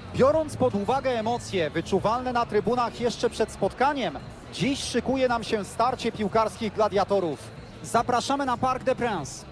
Biorąc pod uwagę emocje wyczuwalne na trybunach jeszcze przed spotkaniem, dziś szykuje nam się starcie piłkarskich gladiatorów. Zapraszamy na Parc des Princes.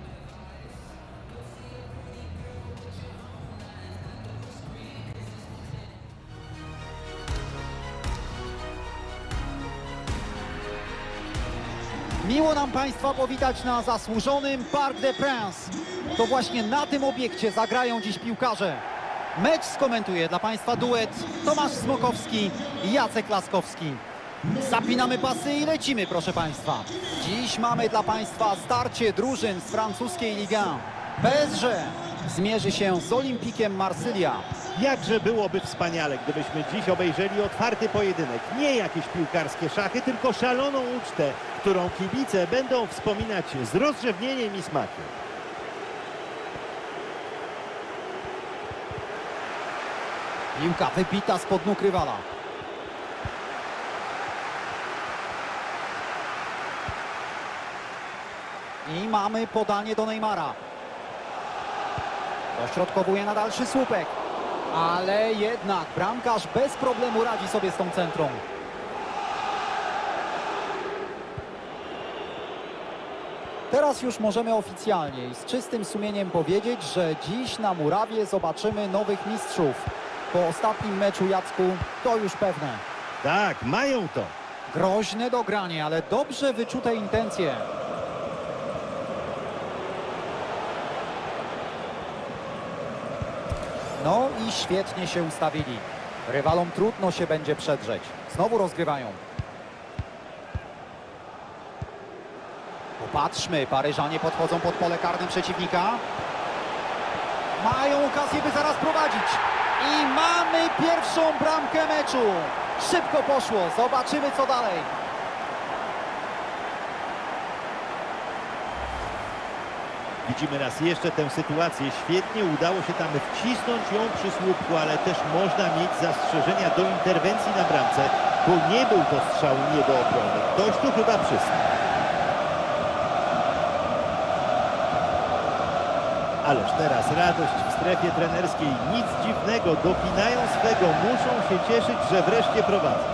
Miło nam Państwa powitać na zasłużonym Parc des Princes. To właśnie na tym obiekcie zagrają dziś piłkarze. Mecz skomentuje dla Państwa duet Tomasz Smokowski i Jacek Laskowski. Zapinamy pasy i lecimy, proszę Państwa. Dziś mamy dla Państwa starcie drużyn z francuskiej Ligue 1. PSG zmierzy się z Olympiquem Marsylia. Jakże byłoby wspaniale, gdybyśmy dziś obejrzeli otwarty pojedynek. Nie jakieś piłkarskie szachy, tylko szaloną ucztę, którą kibice będą wspominać z rozrzewnieniem i smakiem. Piłka wybita spod nóg rywala. I mamy podanie do Neymara. Dośrodkowuje na dalszy słupek. Ale jednak bramkarz bez problemu radzi sobie z tą centrą. Teraz już możemy oficjalnie i z czystym sumieniem powiedzieć, że dziś na murawie zobaczymy nowych mistrzów. Po ostatnim meczu, Jacku, to już pewne. Tak, mają to. Groźne dogranie, ale dobrze wyczute intencje. No i świetnie się ustawili. Rywalom trudno się będzie przedrzeć. Znowu rozgrywają. Popatrzmy, Paryżanie podchodzą pod pole karne przeciwnika. Mają okazję, by zaraz prowadzić. I mamy pierwszą bramkę meczu. Szybko poszło, zobaczymy co dalej. Widzimy raz jeszcze tę sytuację. Świetnie udało się tam wcisnąć ją przy słupku, ale też można mieć zastrzeżenia do interwencji na bramce, bo nie był to strzał nie do obrony. Ktoś tu chyba przystał. Ależ teraz radość w strefie trenerskiej. Nic dziwnego, dopinają swego. Muszą się cieszyć, że wreszcie prowadzą.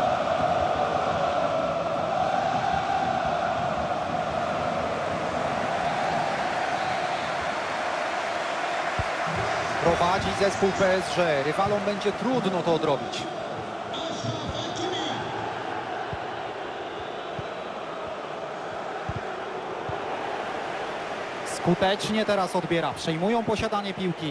Prowadzi zespół PSG. Rywalom będzie trudno to odrobić. Skutecznie teraz odbiera. Przejmują posiadanie piłki.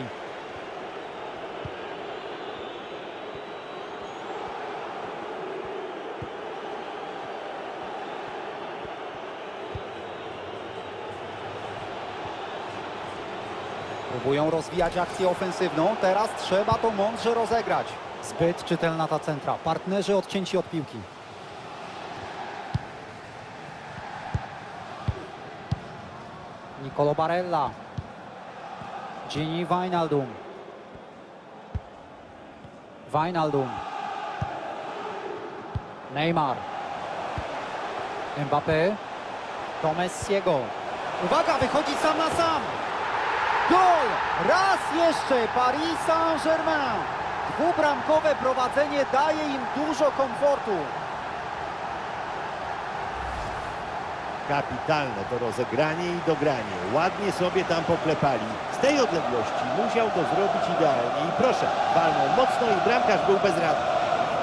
Próbują rozwijać akcję ofensywną. Teraz trzeba to mądrze rozegrać. Zbyt czytelna ta centra. Partnerzy odcięci od piłki. Nicolo Barella. Gini Wijnaldum. Wijnaldum. Neymar. Mbappé. Do Messiego. Uwaga, wychodzi sam na sam. Gol! Raz jeszcze Paris Saint-Germain. Dwubramkowe prowadzenie daje im dużo komfortu. Kapitalne to rozegranie i dogranie. Ładnie sobie tam poklepali. Z tej odległości musiał to zrobić idealnie. I proszę, walnął mocno i bramkarz był bezradny.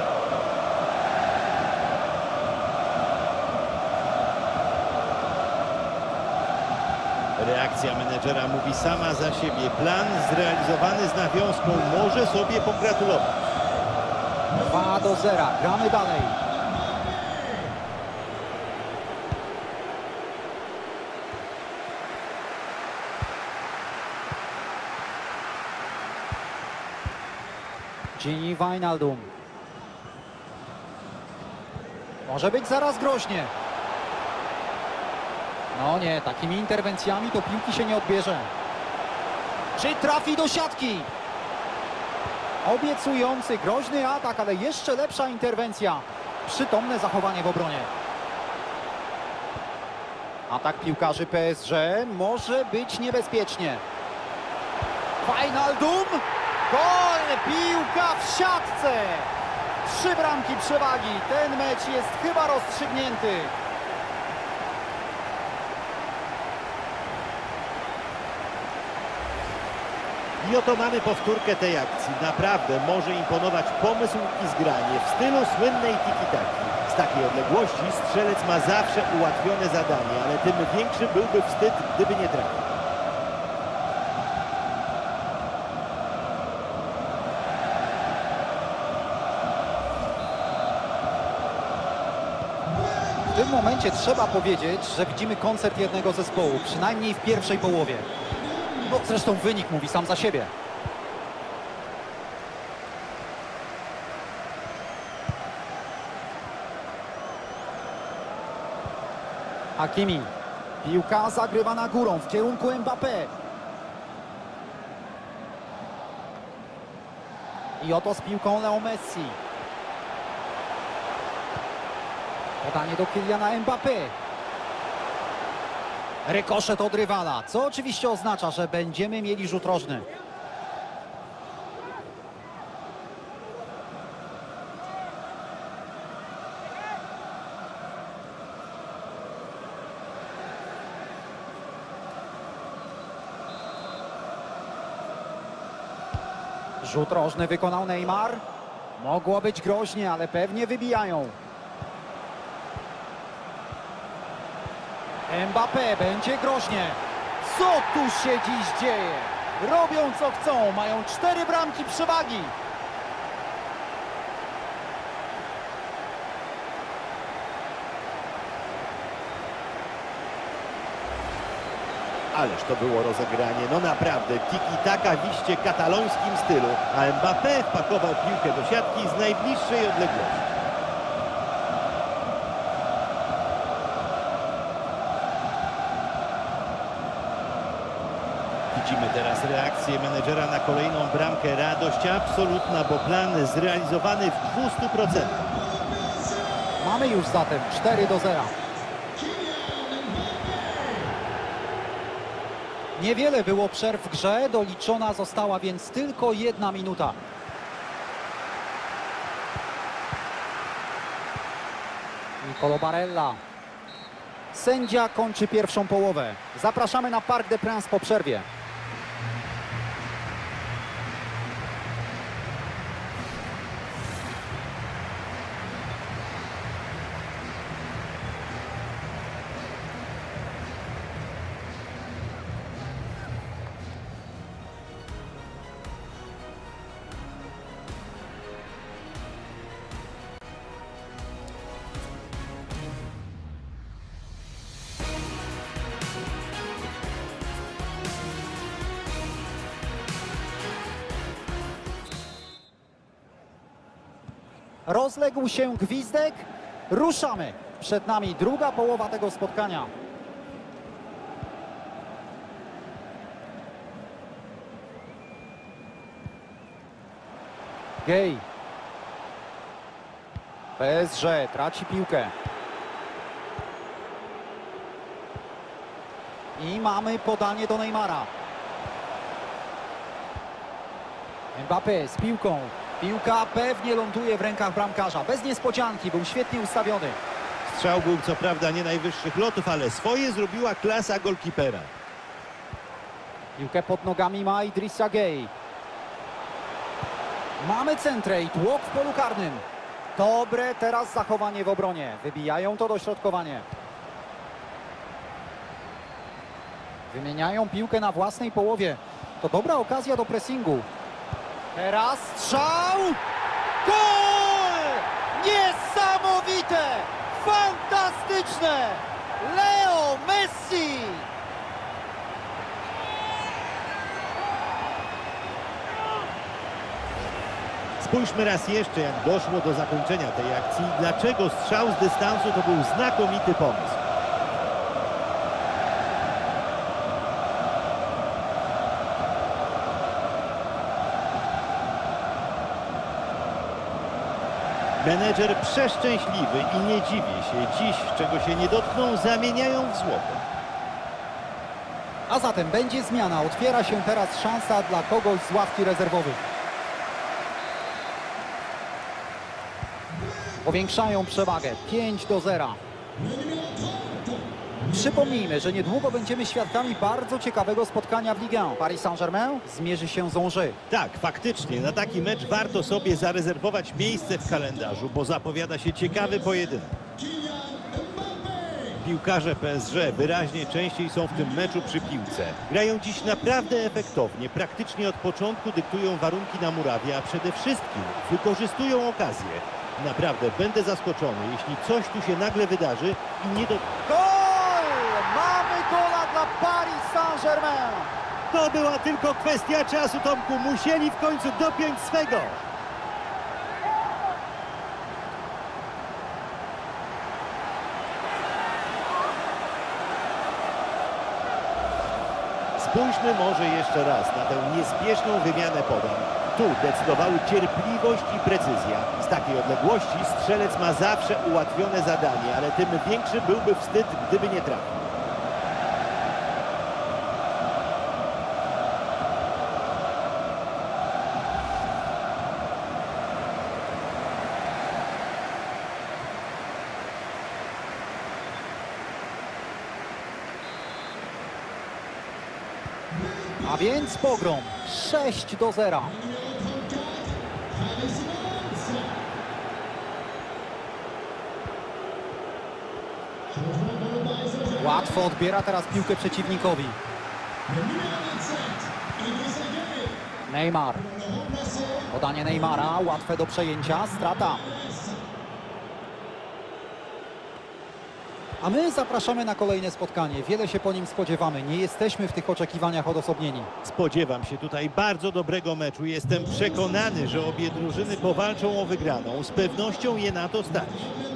Reakcja menedżera mówi sama za siebie. Plan zrealizowany z nawiązką. Może sobie pogratulować. 2-0. Gramy dalej. Gini Wijnaldum. Może być zaraz groźnie. No nie, takimi interwencjami to piłki się nie odbierze. Czy trafi do siatki? Obiecujący, groźny atak, ale jeszcze lepsza interwencja. Przytomne zachowanie w obronie. Atak piłkarzy PSG może być niebezpiecznie. Wijnaldum! Gol! Piłka w siatce! 3 bramki przewagi. Ten mecz jest chyba rozstrzygnięty. I oto mamy powtórkę tej akcji. Naprawdę może imponować pomysł i zgranie w stylu słynnej tiki-taki. Z takiej odległości strzelec ma zawsze ułatwione zadanie, ale tym większy byłby wstyd, gdyby nie trafił. W tym momencie trzeba powiedzieć, że widzimy koncert jednego zespołu, przynajmniej w pierwszej połowie. No, zresztą wynik mówi sam za siebie. Hakimi. Piłka zagrywana górą w kierunku Mbappé. I oto z piłką Leo Messi. Podanie do Kyliana Mbappé. Rykoszet od rywala, co oczywiście oznacza, że będziemy mieli rzut rożny. Rzut rożny wykonał Neymar. Mogło być groźnie, ale pewnie wybijają. Mbappé, będzie groźnie. Co tu się dziś dzieje? Robią co chcą, mają 4 bramki przewagi. Ależ to było rozegranie, no naprawdę, tiki-taka w iście katalońskim stylu, a Mbappé wpakował piłkę do siatki z najbliższej odległości. Widzimy teraz reakcję menedżera na kolejną bramkę. Radość absolutna, bo plan zrealizowany w 200%. Mamy już zatem 4-0. Niewiele było przerw w grze, doliczona została więc tylko 1 minuta. Nicolo Barella. Sędzia kończy pierwszą połowę. Zapraszamy na Parc des Princes po przerwie. Rozległ się gwizdek. Ruszamy. Przed nami druga połowa tego spotkania. Gay. PSG traci piłkę. I mamy podanie do Neymara. Mbappé z piłką. Piłka pewnie ląduje w rękach bramkarza. Bez niespodzianki, był świetnie ustawiony. Strzał był co prawda nie najwyższych lotów, ale swoje zrobiła klasa golkipera. Piłkę pod nogami ma Idrissa Gay. Mamy centrę i tłok w polu karnym. Dobre teraz zachowanie w obronie. Wybijają to dośrodkowanie. Wymieniają piłkę na własnej połowie. To dobra okazja do pressingu. Teraz strzał! Gol! Niesamowite! Fantastyczne! Leo Messi! Spójrzmy raz jeszcze, jak doszło do zakończenia tej akcji. Dlaczego strzał z dystansu to był znakomity pomysł. Menedżer przeszczęśliwy i nie dziwię się. Dziś, czego się nie dotkną, zamieniają w złoto. A zatem będzie zmiana. Otwiera się teraz szansa dla kogoś z ławki rezerwowych. Powiększają przewagę 5-0. Przypomnijmy, że niedługo będziemy świadkami bardzo ciekawego spotkania w Ligue 1. Paris Saint-Germain zmierzy się z Angers. Tak, faktycznie, na taki mecz warto sobie zarezerwować miejsce w kalendarzu, bo zapowiada się ciekawy pojedynek. Piłkarze PSG wyraźnie częściej są w tym meczu przy piłce. Grają dziś naprawdę efektownie, praktycznie od początku dyktują warunki na murawie, a przede wszystkim wykorzystują okazję. Naprawdę będę zaskoczony, jeśli coś tu się nagle wydarzy i nie do... Gol! Mamy gola dla Paris Saint-Germain! To była tylko kwestia czasu, Tomku. Musieli w końcu dopiąć swego. Spójrzmy może jeszcze raz na tę niespieszną wymianę podań. Tu decydowały cierpliwość i precyzja. Z takiej odległości strzelec ma zawsze ułatwione zadanie, ale tym większy byłby wstyd, gdyby nie trafił. A więc pogrom 6-0. Łatwo odbiera teraz piłkę przeciwnikowi. Neymar. Podanie Neymara, łatwe do przejęcia, strata. A my zapraszamy na kolejne spotkanie. Wiele się po nim spodziewamy. Nie jesteśmy w tych oczekiwaniach odosobnieni. Spodziewam się tutaj bardzo dobrego meczu. Jestem przekonany, że obie drużyny powalczą o wygraną. Z pewnością je na to stać.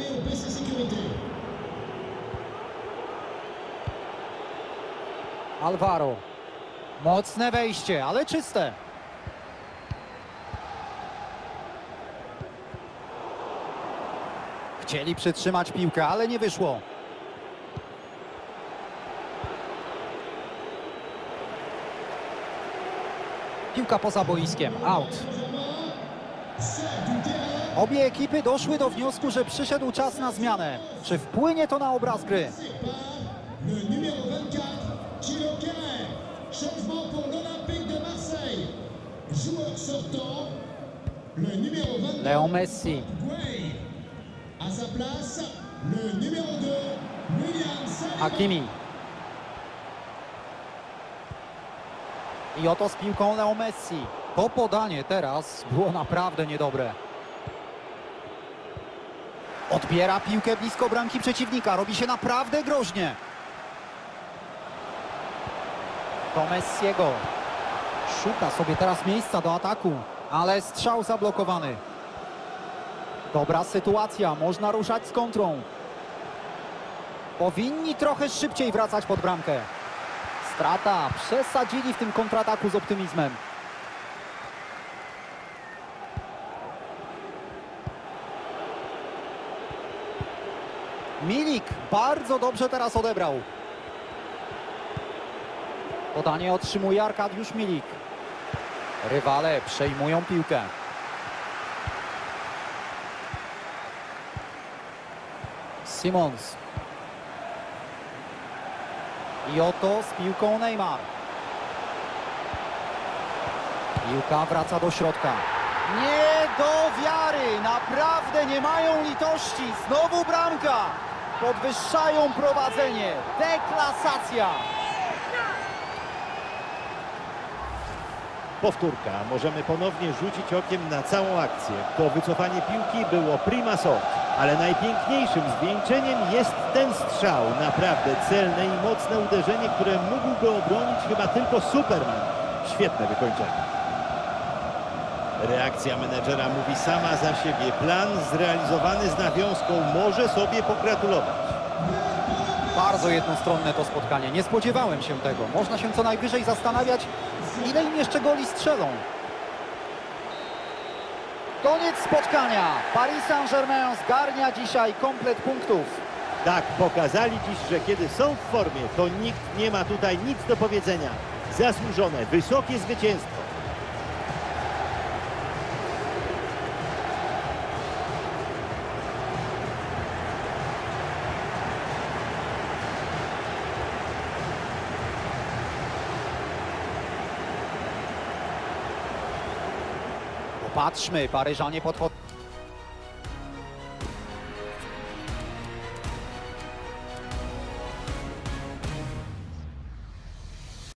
Alvaro. Mocne wejście, ale czyste. Chcieli przytrzymać piłkę, ale nie wyszło. Piłka poza boiskiem, out. Obie ekipy doszły do wniosku, że przyszedł czas na zmianę. Czy wpłynie to na obraz gry? Leo Messi. Hakimi. I oto z piłką Leo Messi. To podanie teraz było naprawdę niedobre. Odbiera piłkę blisko bramki przeciwnika. Robi się naprawdę groźnie. To Messiego. Szuka sobie teraz miejsca do ataku, ale strzał zablokowany. Dobra sytuacja, można ruszać z kontrą. Powinni trochę szybciej wracać pod bramkę. Strata, przesadzili w tym kontrataku z optymizmem. Milik bardzo dobrze teraz odebrał. Podanie otrzymuje Arkadiusz Milik. Rywale przejmują piłkę. Simons. I oto z piłką Neymar. Piłka wraca do środka. Nie do wiary! Naprawdę nie mają litości. Znowu bramka. Podwyższają prowadzenie. Deklasacja. Powtórka. Możemy ponownie rzucić okiem na całą akcję. To wycofanie piłki było prima sort. Ale najpiękniejszym zwieńczeniem jest ten strzał. Naprawdę celne i mocne uderzenie, które mógłby obronić chyba tylko Superman. Świetne wykończenie. Reakcja menedżera mówi sama za siebie. Plan zrealizowany z nawiązką. Może sobie pogratulować. Bardzo jednostronne to spotkanie. Nie spodziewałem się tego. Można się co najwyżej zastanawiać, ile im jeszcze goli strzelą. Koniec spotkania. Paris Saint-Germain zgarnia dzisiaj komplet punktów. Tak, pokazali dziś, że kiedy są w formie, to nikt nie ma tutaj nic do powiedzenia. Zasłużone, wysokie zwycięstwo. Popatrzmy, Paryżanie podchodzą.